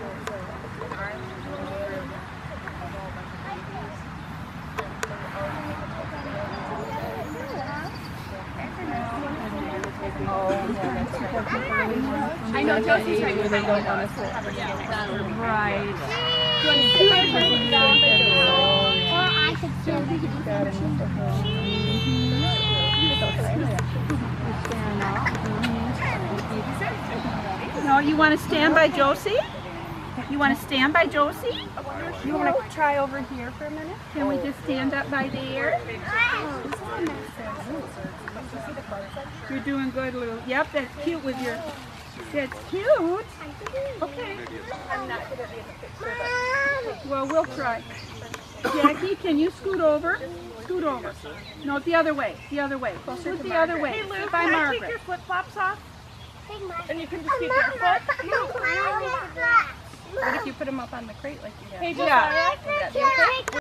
I know Josie's right where they don't want us to have right. Or I could stand No, you want to stand by Josie? You want to stand by Josie? You want to try over here for a minute? Can we just stand up by there? You're doing good, Lou. Yep, that's cute with your... That's cute. Okay. I'm not going to be in the picture, Well, we'll try. Jackie, can you scoot over? Scoot over. No, the other way. The other way. Scoot the other way. Hey, Lou, by can I Margaret. take your flip-flops off? And you can just keep Mama, your foot. I don't want to. What if you put them up on the crate like you have? Hey, Josiah. Yeah.